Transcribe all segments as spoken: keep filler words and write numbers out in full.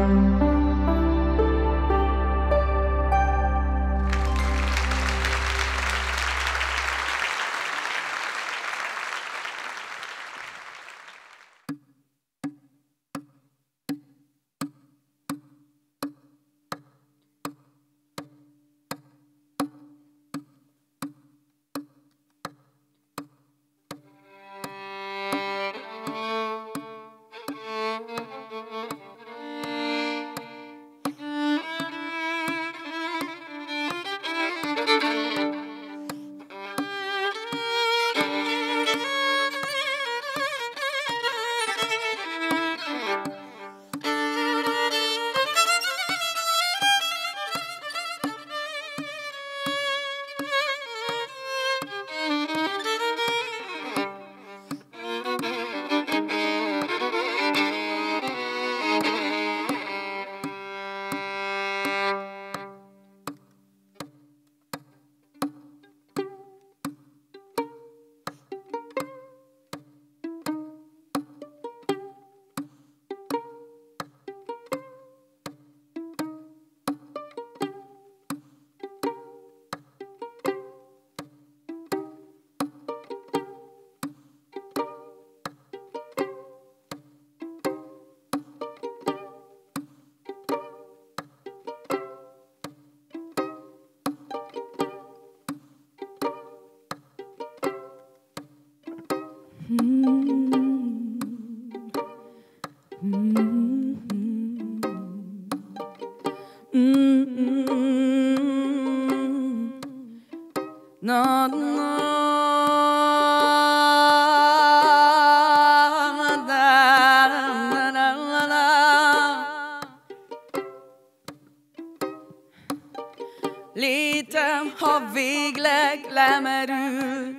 Létem, ha végleg lemerül,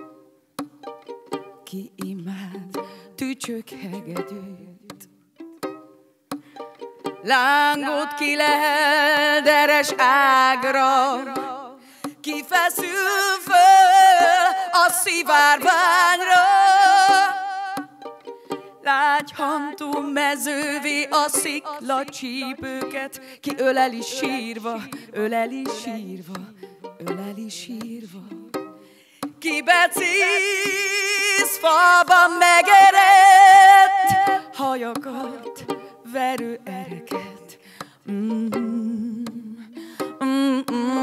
ki imád tücsök hegedűt. Lángot kilel deres ágra, ki feszül föl a szivárványra. Lágyhantú mezővé a sziklacsípőket, ki öleli sírva, öleli sírva, öleli sírva. Ki becíz falban megerett hajakat, verő ereket. Mm, mm, mm,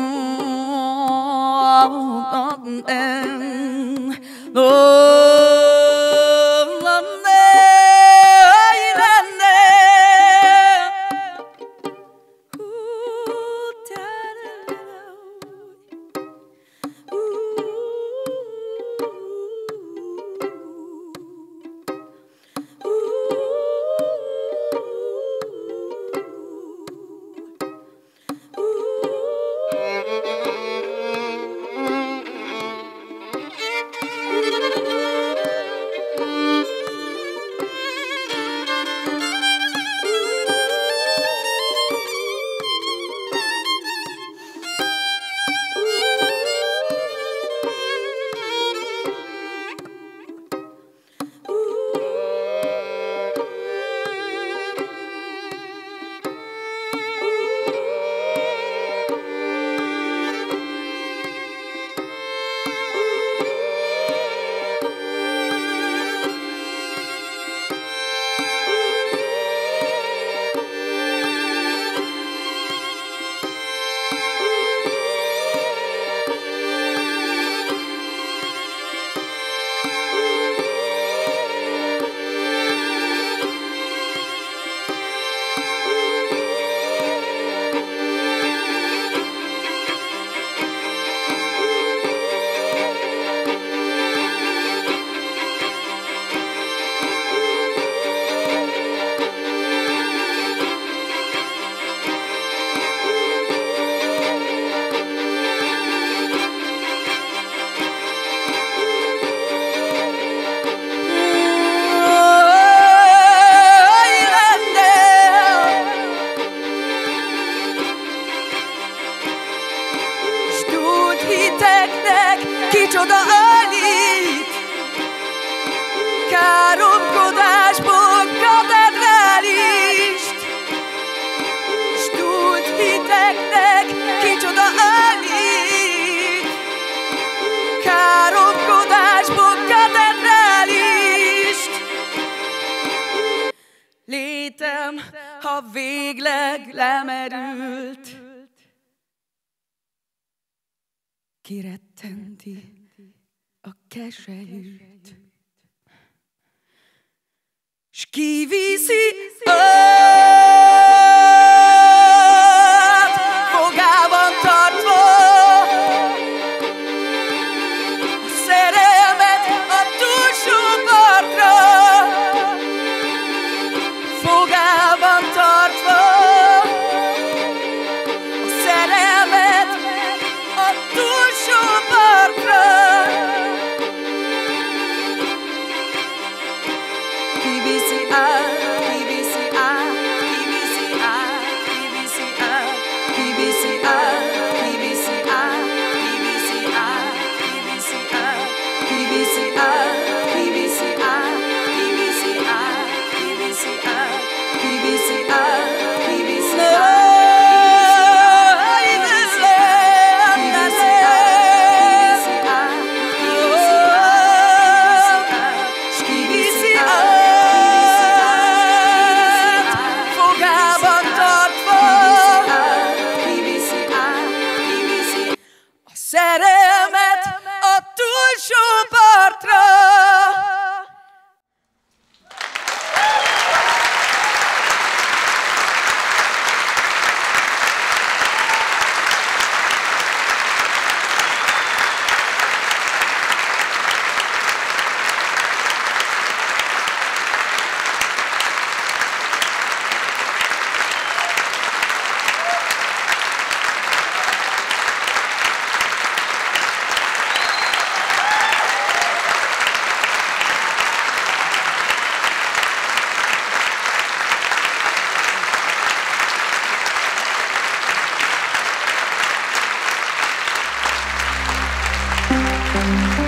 mm, mm, létem, ha végleg lemerült. Kirettenti a keselyűt, s kiviszi át, fogában tartva a szerelmet a túlsó partra, fogában tartva a szerelmet a túlsó partra. Kiviszi át, kiviszi át, kiviszi át, kiviszi át, kiviszi át, kiviszi át, kiviszi át, kiviszi át, kiviszi át, kiviszi át, kiviszi át, kiviszi át, kiviszi át, kiviszi át. Szerelmet a túlsó partra. Thank you.